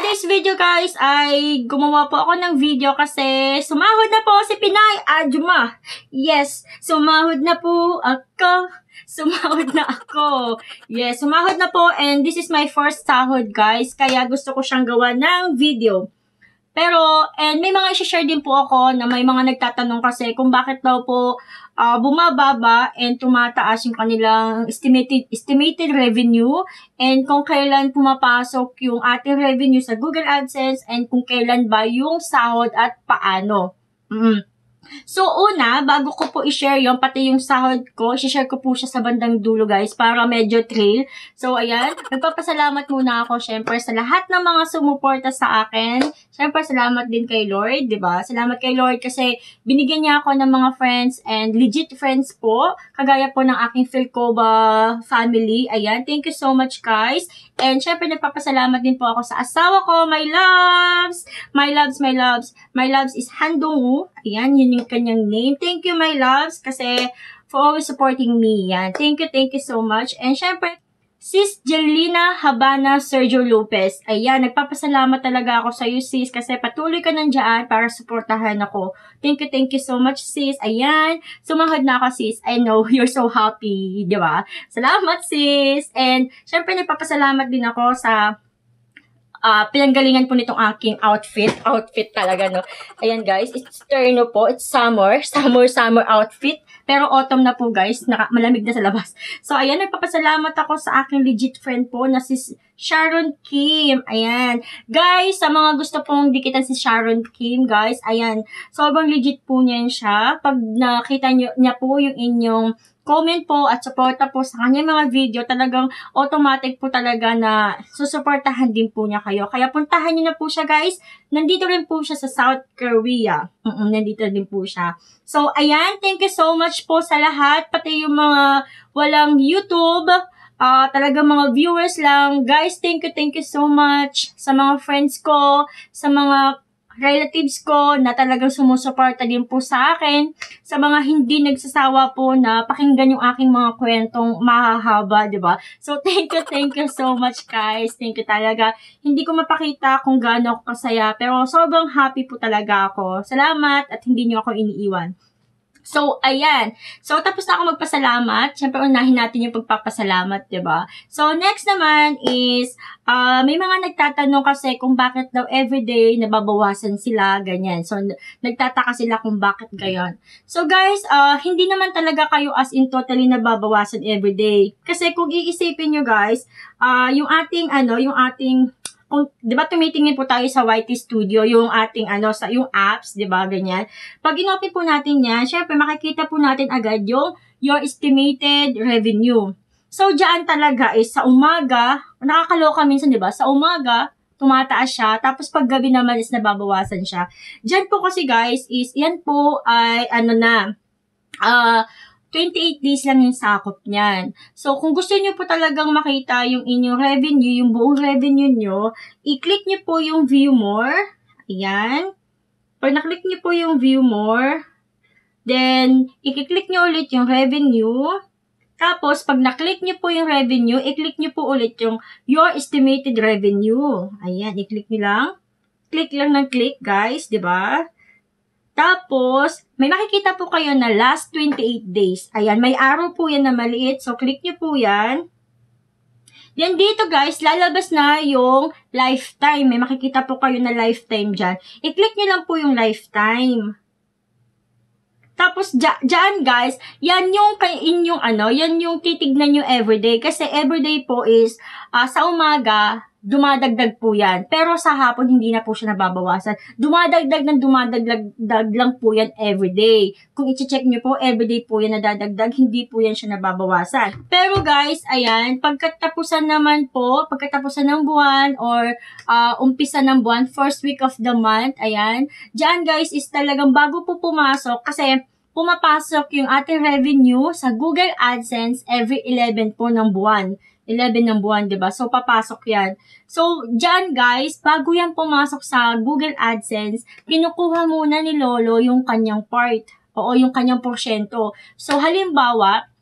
today's video guys ay gumawa po ako ng video kasi sumahod na po si Pinay Ajuma. Yes, sumahod na po ako. Sumahod na ako. Yes, sumahod na po and this is my first sahod guys. Kaya gusto ko siyang gawa ng video. Pero, and may mga i-share din po ako na may mga nagtatanong kasi kung bakit daw po bumababa and tumataas yung kanilang estimated revenue and kung kailan pumapasok yung ating revenue sa Google AdSense and kung kailan ba yung sahod at paano. So, una, bago ko po i-share yung pati yung sahod ko, i-share ko po siya sa bandang dulo, guys, para medyo thrill. So, ayan, nagpapasalamat muna ako, syempre, sa lahat ng mga sumuporta sa akin. Syempre, salamat din kay Lord, di ba? Salamat kay Lord kasi binigyan niya ako ng mga friends and legit friends po, kagaya po ng aking Philcoba family. Ayan, thank you so much, guys. And, syempre, nagpapasalamat din po ako sa asawa ko, my loves! My loves, my loves. My loves is Handong. Ayan, yun yung kanyang name. Thank you, my loves, kasi for always supporting me. Yan. Thank you so much. And syempre, Sis Jelina Habana Sergio Lopez. Ayan, nagpapasalamat talaga ako sa iyo, sis, kasi patuloy ka nandiyan para suportahan ako. Thank you so much, sis. Ayan, sumahod na ako, sis. I know, you're so happy, di ba? Salamat, sis. And syempre, nagpapasalamat din ako sa pinanggalingan po nitong aking outfit. Outfit talaga, no? Ayan, guys. It's terno po. It's summer. Summer outfit. Pero autumn na po, guys. Malamig na sa labas. So, ayan. Nagpapasalamat ako sa aking legit friend po na si Sharon Kim. Ayan. Guys, sa mga gusto pong dikitan si Sharon Kim, guys. Ayan. Sobrang legit po niyan siya. Pag nakita niya po yung inyong comment po at suporta po sa kanyang mga video, talagang automatic po talaga na susuportahan din po niya kayo. Kaya puntahan niyo na po siya, guys. Nandito rin po siya sa South Korea. Nandito din po siya. So, ayan. Thank you so much po sa lahat. Pati yung mga walang YouTube, talagang mga viewers lang. Guys, thank you so much sa mga friends ko, sa mga relatives ko na talagang sumusuporta din po sa akin, sa mga hindi nagsasawa po na pakinggan yung aking mga kwentong mahahaba, di ba? So, thank you so much, guys. Thank you talaga. Hindi ko mapakita kung gaano ako kasaya, pero sobrang happy po talaga ako. Salamat at hindi niyo ako iniiwan. So, ayan. So, tapos na ako magpasalamat. Siyempre, unahin natin yung pagpapasalamat, diba? So, next naman is, may mga nagtatanong kasi kung bakit daw everyday nababawasan sila, ganyan. So, nagtataka sila kung bakit gayon. So, guys, hindi naman talaga kayo as in totally nababawasan everyday. Kasi kung iisipin nyo, guys, yung ating, kung, di ba tumitingin po tayo sa YT Studio, yung ating, yung apps, di ba, ganyan. Pag inopen po natin yan, syempre, makikita po natin agad yung your estimated revenue. So, dyan talaga is sa umaga, nakakaloka minsan, di ba, sa umaga, tumataas siya, tapos pag gabi naman is nababawasan siya. Dyan po kasi, guys, is, yan po ay, 28 days lang yung sakop niyan. So, kung gusto niyo po talagang makita yung inyong revenue, yung buong revenue nyo, i-click niyo po yung view more. Ayan. Pag na-click niyo po yung view more, then, i-click niyo ulit yung revenue. Tapos, pag na-click niyo po yung revenue, i-click niyo po ulit yung your estimated revenue. Ayan, i-click niyo lang. Click lang ng click, guys, di ba? Tapos, may makikita po kayo na last 28 days. Ayan, may arrow po yan na maliit. So, click nyo po yan. Then, dito guys, lalabas na yung lifetime. May makikita po kayo na lifetime dyan. I-click nyo lang po yung lifetime. Tapos, dyan guys, yan yung inyong yan yung titignan nyo everyday. Kasi everyday po is, sa umaga, dumadagdag po yan. Pero sa hapon, hindi na po siya nababawasan. Dumadagdag lang po yan everyday. Kung i-check nyo po, everyday po yan nadadagdag, hindi po yan siya nababawasan. Pero guys, ayan, pagkatapusan ng buwan or umpisa ng buwan, first week of the month, ayan, dyan guys is talagang bago po pumasok, kasi pumapasok yung ating revenue sa Google AdSense every 11 po ng buwan. 11 ng buwan, diba? So, papasok yan. So, dyan guys, bago yan pumasok sa Google AdSense, kinukuha muna ni Lolo yung kanyang part. O yung kanyang porsyento. So, halimbawa,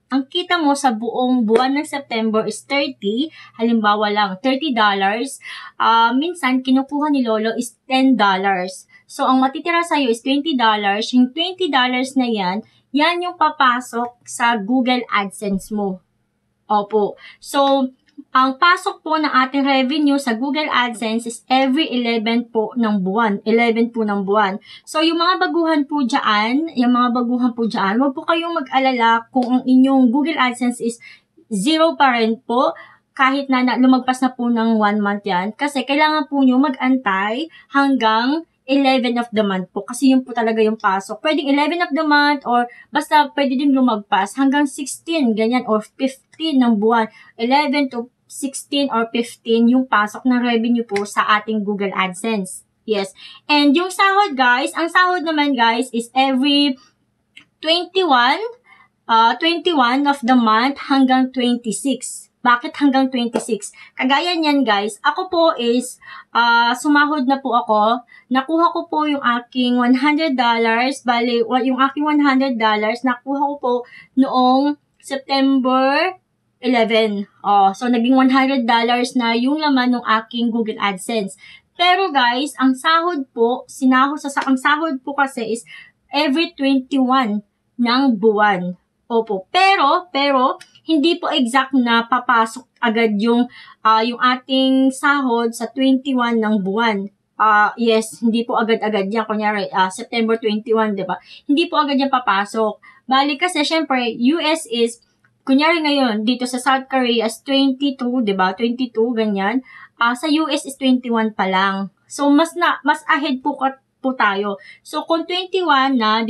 ang kita mo sa buong buwan ng September is 30, halimbawa lang, $30, minsan kinukuha ni Lolo is $10. So, ang matitira sa'yo is $20, yung $20 na yan yung papasok sa Google AdSense mo. Opo. So, ang pasok po ng ating revenue sa Google AdSense is every 11 po ng buwan. 11 po ng buwan. So, yung mga baguhan po dyan, huwag po kayong mag-alala kung ang inyong Google AdSense is 0 pa rin po, kahit na lumagpas na po ng 1 month yan. Kasi kailangan po nyo mag-antay hanggang 11 of the month po. Kasi yun po talaga yung pasok. Pwedeng 11 of the month or basta pwede din lumagpas hanggang 16, ganyan, or 15 ng buwan. 11 to 16 or 15 yung pasok ng revenue po sa ating Google AdSense. Yes. And yung sahod, guys, ang sahod naman, guys, is every 21 of the month hanggang 26. Bakit hanggang 26? Kagaya niyan, guys, ako po is sumahod na po ako. Nakuha ko po yung aking $100. Bale, yung aking $100, nakuha ko po noong September 11. So, naging $100 na yung laman ng aking Google AdSense. Pero guys, ang sahod po, ang sahod po kasi is every 21 ng buwan. Opo. Pero, hindi po exact na papasok agad yung ating sahod sa 21 ng buwan. Yes, hindi po agad-agad yan. Kunyari, September 21, diba? Hindi po agad yan papasok. Bali kasi, syempre, US is kunyari ngayon, dito sa South Korea is 22, diba? 22, ganyan. Sa US is 21 pa lang. So, mas ahead po tayo. So, kung 21 na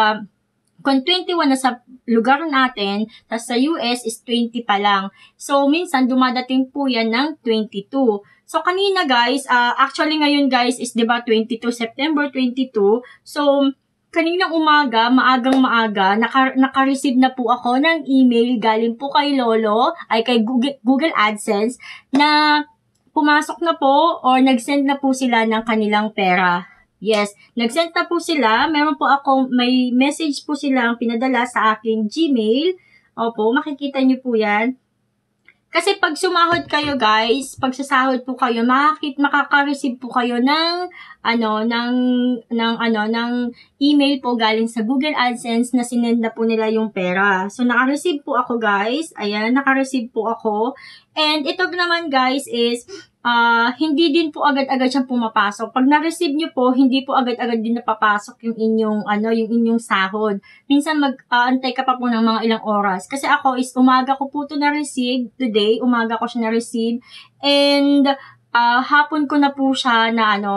sa lugar natin, sa US is 20 pa lang. So, minsan, dumadating po yan ng 22. So, kanina guys, actually ngayon guys is diba 22, September 22. So, kaninang umaga, maagang-maaga, naka-receive na po ako ng email galing po kay Lolo, kay Google AdSense, na pumasok na po or nag-send na po sila ng kanilang pera. Yes, nag-send na po sila. May message po silang pinadala sa aking Gmail. Opo, makikita niyo po yan. Kasi pag sumahod kayo guys, pag sasahod po kayo, makaka-receive po kayo ng email po galing sa Google AdSense na sinend na po nila yung pera. So, naka-receive po ako guys. Ayan, naka-receive po ako. And ito naman guys is, hindi din po agad-agad siyang pumapasok. Pag na-receive nyo po, hindi po agad-agad din napapasok yung inyong sahod. Minsan mag-antay ka pa po ng mga ilang oras. Kasi ako is umaga ko po ito na-receive today. Umaga ko siya na-receive. And hapon ko na po siya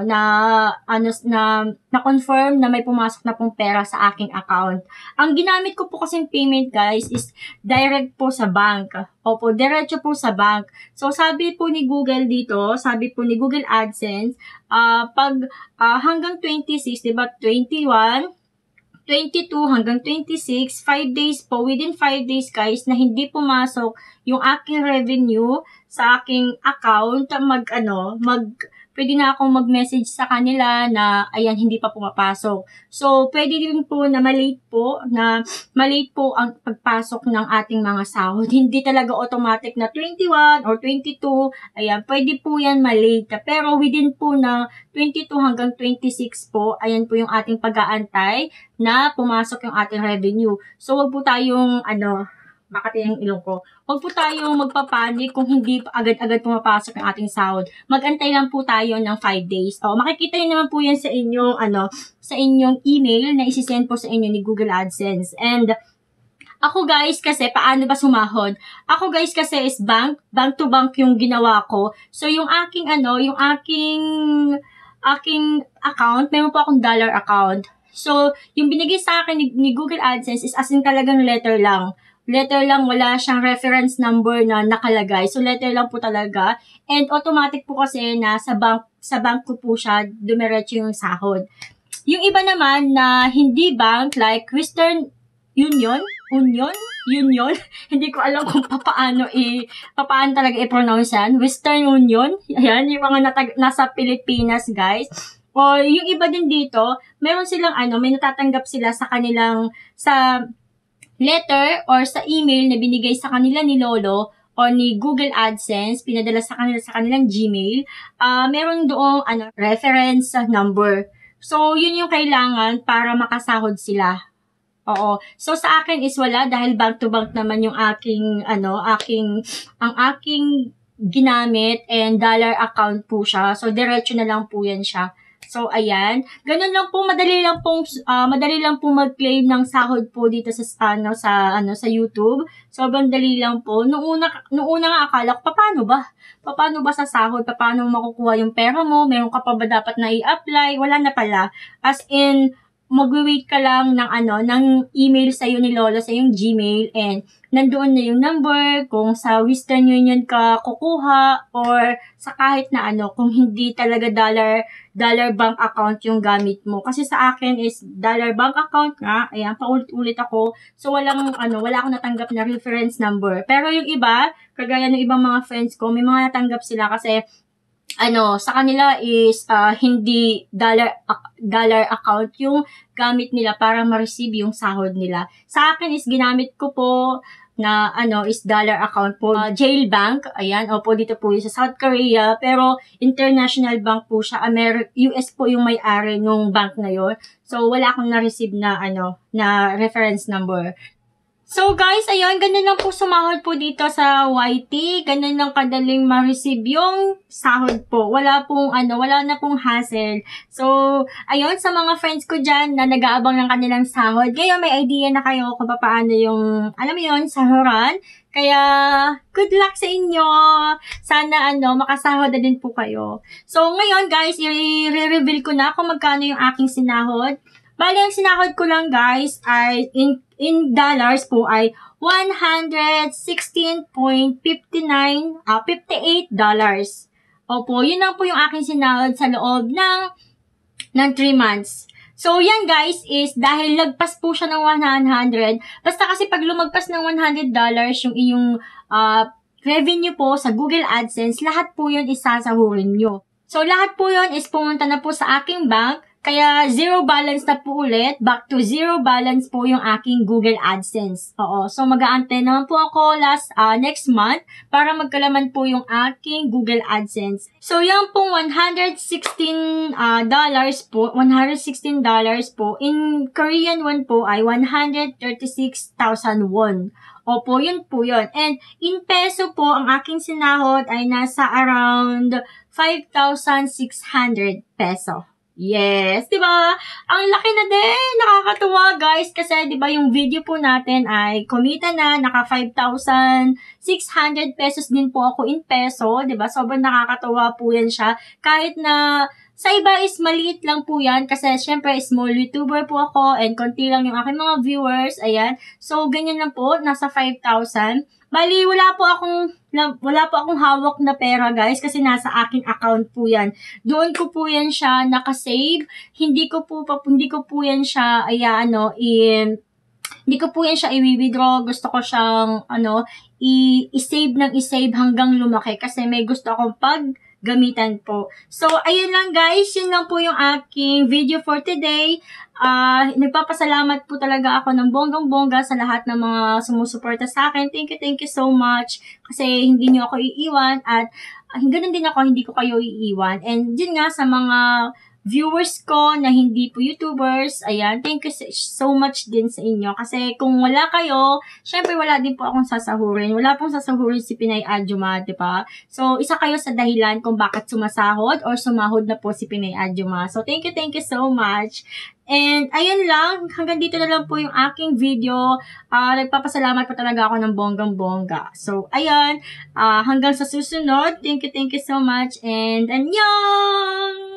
na-confirm na may pumasok na pong pera sa aking account. Ang ginamit ko po kasing payment guys is direct po sa bank. Opo, diretso po sa bank. So, sabi po ni Google dito, sabi po ni Google AdSense, pag hanggang 26, diba, 21, 22 hanggang 26, 5 days po, within 5 days guys, na hindi pumasok yung aking revenue sa aking account, pwede na akong mag-message sa kanila na, ayan, hindi pa pumapasok. So, pwede din po na malate po ang pagpasok ng ating mga sahod. Hindi talaga automatic na 21 or 22, ayan, pwede po yan malate. Pero within po na 22 hanggang 26 po, ayan po yung ating pag-aantay na pumasok yung ating revenue. So, wag po tayong, bakit yung ilong ko? Huwag po tayong magpapanik kung hindi agad-agad pumapasok ang ating sahod. Mag-antay lang po tayo ng 5 days. Makikita niyo naman po yan sa inyong, sa inyong email na isi-send po sa inyo ni Google AdSense. And, ako guys, kasi, paano ba sumahod? Ako guys, kasi is bank to bank yung ginawa ko. So, yung aking account, meron po akong dollar account. So, yung binigay sa akin ni Google AdSense is as in talagang letter lang. Letter lang, wala siyang reference number na nakalagay. So, letter lang po talaga. And automatic po kasi na sa bank ko po siya, dumiretso yung sahod. Yung iba naman na hindi bank, like Western Union, hindi ko alam kung paano talaga i-pronounce yan. Western Union, ayan, yung mga nasa Pilipinas, guys. O yung iba din dito, meron silang may natatanggap sila sa kanilang, letter or sa email na binigay sa kanila ni Lolo o ni Google AdSense, pinadala sa kanila sa kanilang Gmail, meron doong reference number. So, yun yung kailangan para makasahod sila. Oo. So, sa akin is wala dahil bank to bank naman yung ang aking ginamit and dollar account po siya. So, diretso na lang po yan siya. So, ayan. Ganun lang po, madali lang po mag-claim ng sahod po dito sa YouTube. Sobrang dali lang po. Noong una nga akala ko, paano ba? Paano ba sa sahod? Paano makukuha yung pera mo? Meron ka pa ba dapat na i-apply? Wala na pala. As in, magwi-wait ka lang ng email sa'yo ni Lolo sa yung Gmail and nandoon na yung number kung sa Western Union ka kukuha or sa kahit na kung hindi talaga dollar bank account yung gamit mo. Kasi sa akin is dollar bank account nga. Ayan, paulit-ulit ako. So, wala akong natanggap na reference number. Pero yung iba, kagaya ng ibang mga friends ko, may mga natanggap sila kasi sa kanila is hindi dollar account yung gamit nila para ma-receive yung sahod nila. Sa akin is ginamit ko po na is dollar account po. Jail Bank, ayan, opo dito po yung sa South Korea, pero international bank po siya. US po yung may-ari nung bank na yun. So wala akong na-receive na na reference number. So guys, ayun, ganun lang po sumahod po dito sa YT. Ganun lang kadaling ma-receive yung sahod po. Wala na pong hassle. So, ayun, sa mga friends ko dyan na nag-aabang ng kanilang sahod, ngayon may idea na kayo kung paano yung, alam mo yun, sahuran. Kaya, good luck sa inyo. Sana, makasahod na din po kayo. So, ngayon guys, i-reveal ko na kung magkano yung aking sinahod. Bali, ang sinahod ko lang guys ay in dollars po ay $116.58. Opo, yun lang po yung aking sinahod sa loob ng 3 months. So, yan guys is dahil lagpas po siya ng 100. Basta kasi pag lumagpas ng $100 yung inyong revenue po sa Google AdSense, lahat po yun isasahurin nyo. So, lahat po yun is pumunta na po sa aking bank. Kaya, zero balance na po ulit. Back to zero balance po yung aking Google AdSense. Oo. So, mag-aantay naman po ako next month para magkalaman po yung aking Google AdSense. So, yan pong $116 po. In Korean won po ay 136,000 won. Opo, yun po yun. And in peso po, ang aking sinahod ay nasa around 5,600 peso. Yes, 'di ba? Ang laki na din, nakakatuwa guys kasi 'di ba yung video po natin ay kumita na, naka 5,600 pesos din po ako in peso, 'di ba? Sobrang nakakatuwa po 'yan siya. Kahit na sa iba is maliit lang po 'yan kasi syempre small YouTuber po ako and konti lang yung aking mga viewers, ayan. So ganyan lang po, nasa 5,000. Bali, wala po akong hawak na pera, guys, kasi nasa aking account po 'yan. Doon ko po 'yan siya naka-save. Hindi ko po yan siya hindi ko po yan siya i-withdraw. Gusto ko siyang i-save hanggang lumaki kasi may gusto akong paggamitan po. So, ayun lang guys. Yun lang po yung aking video for today. Nagpapasalamat po talaga ako ng bonggang-bongga sa lahat ng mga sumusuporta sa akin. Thank you so much. Kasi hindi niyo ako iiwan at ganun din ako, hindi ko kayo iiwan. And yun nga sa mga viewers ko na hindi po YouTubers, ayan, thank you so much din sa inyo. Kasi kung wala kayo, syempre wala din po akong sasahurin. Wala pong sasahurin si Pinay Adyuma, diba? So, isa kayo sa dahilan kung bakit sumasahod or sumahod na po si Pinay Adyuma. So, thank you so much. And, ayun lang, hanggang dito na lang po yung aking video. Nagpapasalamat po talaga ako ng bonggang-bongga. So, ayun, hanggang sa susunod, thank you so much, and annyeong!